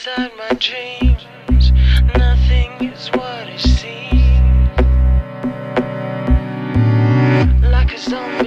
inside my dreams, nothing is what it seems. Like a zombie